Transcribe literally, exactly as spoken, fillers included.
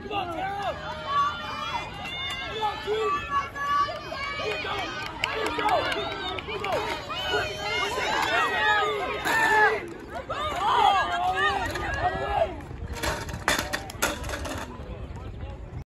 Come on, Tara! Come on, team! Here we go! Here we go! Come on!